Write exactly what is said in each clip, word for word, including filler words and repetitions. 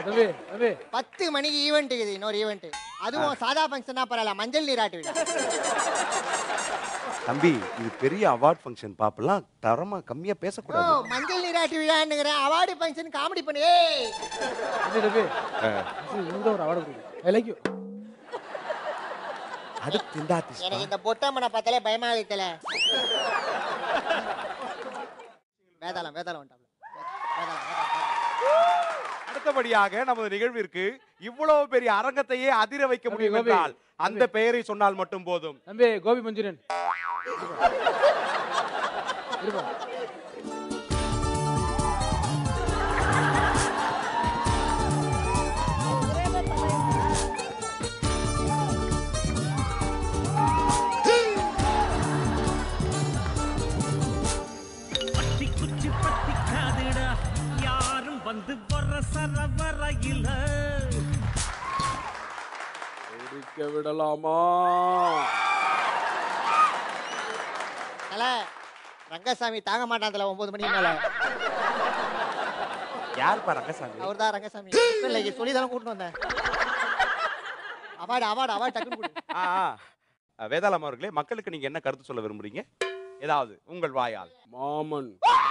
தம்பி தம்பி பத்து மணிக்கு ஈவெண்ட் இருக்குது, இன்னொரு ஈவெண்ட். அதுவும் சாதா ஃபங்க்ஷனா பரவாயில்ல, மஞ்சள் நீராட்டு விழா. தம்பி இது பெரிய அவார்ட் ஃபங்க்ஷன், பாப்பெல்லாம் தரமா கம்மியா ஓ பேசக்கூடாது. மஞ்சள் நீராட்டு விழான்னுங்கிறேன், அவார்டு ஃபங்க்ஷன் காமெடி பண்ணு. ஏய் தம்பி தம்பி இவங்க ஒரு அவார்டு கொடுங்க. I like you. அடுத்து இந்த ஆர்டிஸ்ட் எனக்கு இந்த பொட்டாமனை பார்த்தாலே பயமா இருக்கல. வேதாளம் வேதாளம் வந்துட்டாப்ல. வேதாளம் வேதாளம். அடுத்தபடியாக நமது நிகழ்விற்கு இவ்வளவு பெரிய அரங்கத்தையே அதிர வைக்க முடியும் என்றால் அந்த பெயரை சொன்னால் மட்டும் போதும். தம்பி கோபி மஞ்சூரியன். பட்டி குச்சி பட்டி காதுடா யாரும் வந்து வர சரவரையில இருக்க விடலாமா? தல ரங்கசாமி தாங்க மாட்டான்ல ஒன்பது மணிக்கு மேல. யார் பா ரங்கசாமி? அவர் தான் ரங்கசாமி. இல்லை சொல்லி தானே கூட்டிட்டு வந்தேன். அவார்டு அவார்டு அவார்டு டக்குன்னு கொடு. ஆ, ஆ. வேதாளம் அவர்களே, மக்களுக்கு நீங்க என்ன கருத்து சொல்ல விரும்புறீங்க? ஏதாவது உங்கள் வாயால். மாமன்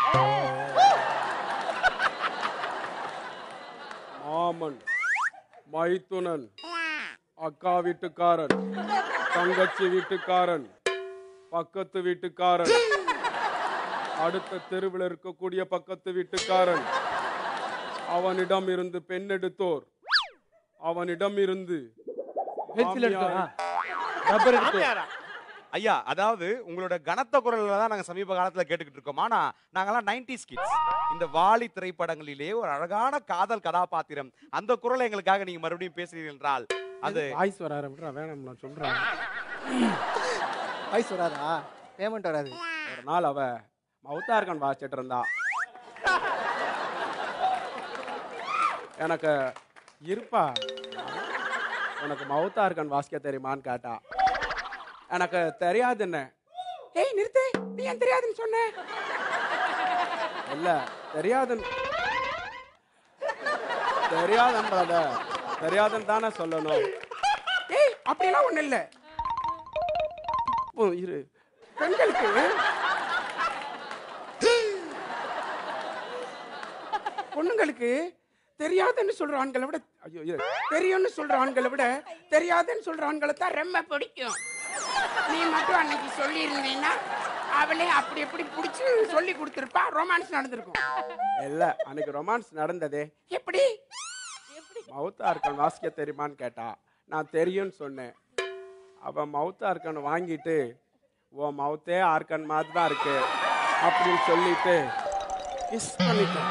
மாமன் மைத்துனன், அக்கா வீட்டுக்காரன், தங்கச்சி வீட்டுக்காரன், பக்கத்து வீட்டுக்காரன், அடுத்த தெருவில் இருக்கக்கூடிய பக்கத்து வீட்டுக்காரன், அவனிடம் இருந்து பெண் எடுத்தோர், அவனிடம் இருந்து ஐயா, அதாவது உங்களோட கனத்த குரல்ல தான் நாங்க சமீப காலத்துல கேட்டுக்கிட்டு இருக்கோம். ஆனா நாங்கெல்லாம் நைன்டிஸ் கிட்ஸ். இந்த வாலி திரைப்படங்களிலே ஒரு அழகான காதல் கதாபாத்திரம், அந்த குரலை எங்களுக்காக நீங்க மறுபடியும் பேசுறீர்கள் என்றால் அது வாய்ஸ் வர ஆரம்பிட்டா வேணாம் நான் சொல்றேன். வாய்ஸ் வராதா? பேமெண்ட் வராது. ஒரு நாள் அவ மவுத்தார்கன் வாசிச்சிட்டு இருந்தா. எனக்கு இருப்பா உனக்கு மவுத்தார்கன் வாசிக்க தெரியுமான்னு கேட்டா. எனக்கு தெரியாதுன்னு. ஏய் நிறுத்து, நீ ஏன் தெரியாதுன்னு சொன்ன? இல்ல தெரியாதுன்னு தெரியாதுன்றத தெரியாதுன்னு தானே சொல்லணும். ஏய் அப்படிலாம் ஒண்ணு இல்ல. இரு, பெண்களுக்கு பொண்ணுங்களுக்கு தெரியாதுன்னு சொல்ற ஆண்களை விட, ஐயோ தெரியும்னு சொல்ற ஆண்களை விட தெரியாதுன்னு சொல்ற ஆண்களை தான் ரொம்ப பிடிக்கும். நீ மட்டும் அன்னைக்கு சொல்லி இருந்தீங்கன்னா அவளே அப்படி எப்படி பிடிச்சி சொல்லி கொடுத்துருப்பா, ரொமான்ஸ் நடந்திருக்கும். இல்ல அன்னைக்கு ரொமான்ஸ் நடந்ததே எப்படி? மவுத்தார்கன் வாசிக்க தெரியுமான்னு கேட்டா. நான் தெரியும்னு சொன்னேன். அவ மவுத்தார்கன் வாங்கிட்டு ஓ மவுத்தே ஆர்கன் மாதிரி தான் இருக்கு அப்படின்னு சொல்லிட்டு கிஸ் பண்ணிட்டேன்.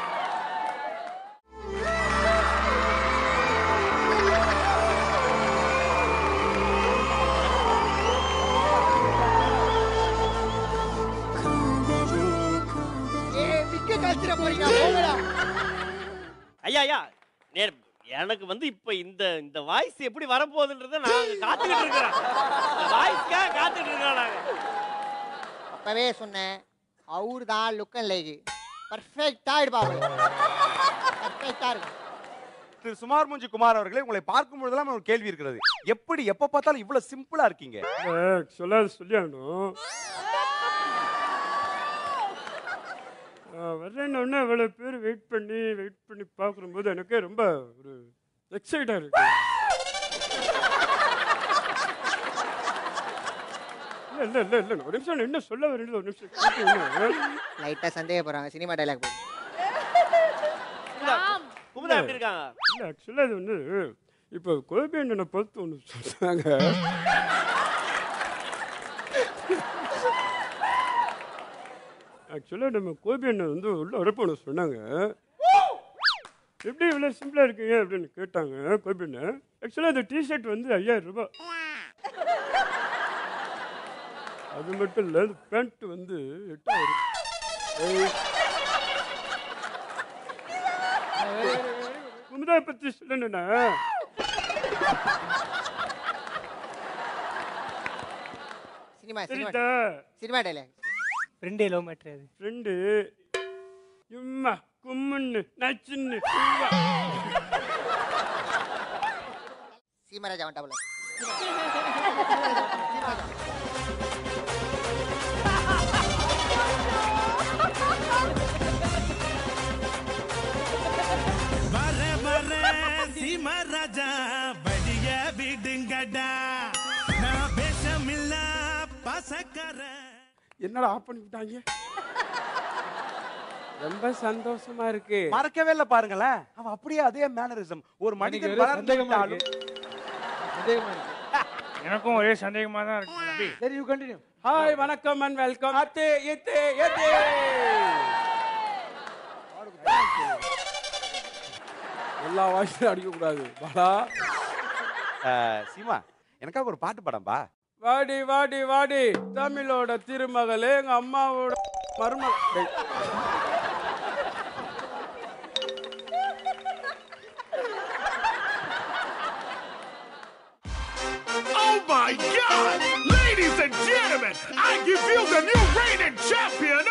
ஐயா ஐயா நேர் எனக்கு வந்து இப்ப இந்த இந்த வாய்ஸ் எப்படி வரப்போகுதுன்றத நாங்க காத்துக்கிட்டு இருக்கிறோம். இந்த வாய்ஸ்க்காக காத்துக்கிட்டு இருக்கோம் நாங்க. அப்பவே சொன்னேன், அவரு தான் லுக் அண்ட் லைக் பர்ஃபெக்டா இருப்பாங்க. பர்ஃபெக்டா இருக்கும். திரு சுமார் முஞ்சி குமார் அவர்களே, உங்களை பார்க்கும் பொழுதெல்லாம் ஒரு கேள்வி இருக்கிறது. எப்படி எப்ப பார்த்தாலும் இவ்வளவு சிம்பிளா இருக்கீங்க? சொல்லாது சொல்லியாகணும். வர்றேன்னு அவ்வளோ பேர் வெயிட் பண்ணி வெயிட் பண்ணி பார்க்கும்போது எனக்கு ரொம்ப ஒரு எக்ஸைட்டாக இருக்கு. இல்லை இல்லை இல்லை இல்லை ஒரு நிமிஷம் என்ன சொல்ல வரேன், ஒரு நிமிஷம். லைட்டாக சந்தேகப்படுறாங்க, சினிமா டைலாக் போய். குமுதா எப்படி இருக்காங்க? இல்லை ஆக்சுவலாக அது வந்து இப்போ கோபி அண்ணனை பார்த்து ஒன்று சொல்கிறாங்க. ஆக்சுவலாக நம்ம கோபி அண்ணன் வந்து உள்ள வரப்போன சொன்னாங்க. எப்படி இவ்வளோ சிம்பிளாக இருக்கீங்க அப்படின்னு கேட்டாங்க கோபி அண்ணன். ஆக்சுவலாக அந்த டிஷர்ட் வந்து ஐயாயிரம் ரூபாய். அது மட்டும் இல்லை, அந்த பேண்ட் வந்து எட்டாயிரம். குமுதா பற்றி சொல்லணும்னா சினிமா சினிமா சரிட்டா சினிமா டைலாக். ஃப்ரெண்டே லவ் மேட்ரு அது. ஃப்ரெண்டு இம்மா கும்முன்னு நச்சுன்னு சீமராஜா வந்துட்டாப்ல. வர வர சீமராஜா வழிய விடுங்கடா நான் பேசமில்ல பசக்கர. என்னடா ஆஃப் பண்ணி விட்டாங்க? ரொம்ப சந்தோஷமா இருக்கு. மறக்கவே இல்ல பாருங்களேன். அவன் அப்படியே அதே மேனரிசம். ஒரு மனிதன் வளர்ந்தாலும் எனக்கும் ஒரே சந்தேகமா தான் இருக்கு. சரி, யூ கண்டினியூ. ஹாய், வணக்கம் அண்ட் வெல்கம். அத்தே எத்தே எத்தே. எல்லா வாய்ஸும் அடிக்க கூடாது. வாடா சீமா, எனக்காக ஒரு பாட்டு படம்பா. வாடி வாடி வாடி, தமிழோட திருமகளே, எங்க அம்மாவோட மருமகள். Oh my God! Ladies and gentlemen, I give you the new reigning champion